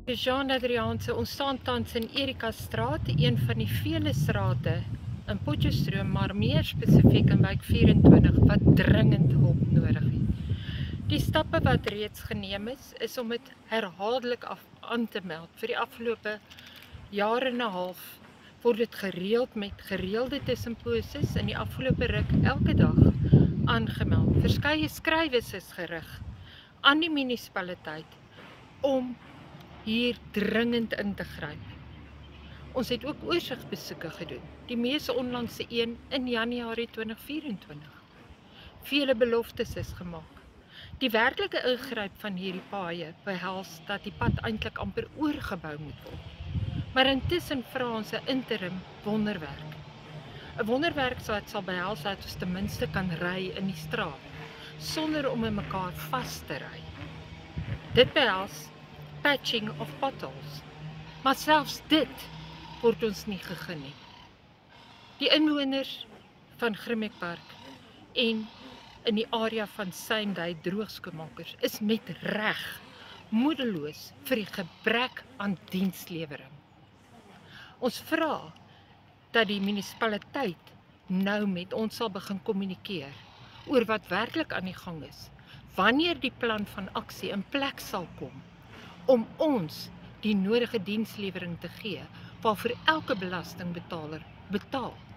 Jean Adriaanse, ons staan tans in Erika Straat, een van die vele strate in Potchefstroom, maar meer spesifiek in wijk 24 wat dringend hulp nodig het. Die stappe wat reeds geneem is om dit herhaaldelik aan te meld. Vir die afgelope jaar en 'n half word dit gereeld met gereelde tussenposes in die afgelope ruk elke dag aangemeld. Verskeie skrywes is gerig aan die munisipaliteit om hier dringend in te gryp. Ons het ook oorsigsbesoeke gedoen, die mees onlangse een in Januarie 2024. Vele beloftes is gemaak. Die werklike ingryp van hierdie paaie behels dat die pad eintlik amper oorgebou moet word. Maar intussen vra ons 'n interim wonderwerk. 'n Wonderwerk wat sal behels dat ons ten minste kan ry in die straat sonder om in mekaar vas te ry. Dit behels patching of potholes. Maar selfs dit word ons nie gegee nie. Die inwoners van Grimbeekpark en in die area van Slaggate droogskoonmakers is met reg moedeloos vir die gebrek aan dienslewering. Ons vra dat die munisipaliteit nou met ons sal begin kommunikeer oor wat werklik aan die gang is, wanneer die plan van aksie in plek sal kom, om ons die nodige dienslewering te gee waarvoor elke belastingbetaler betaal.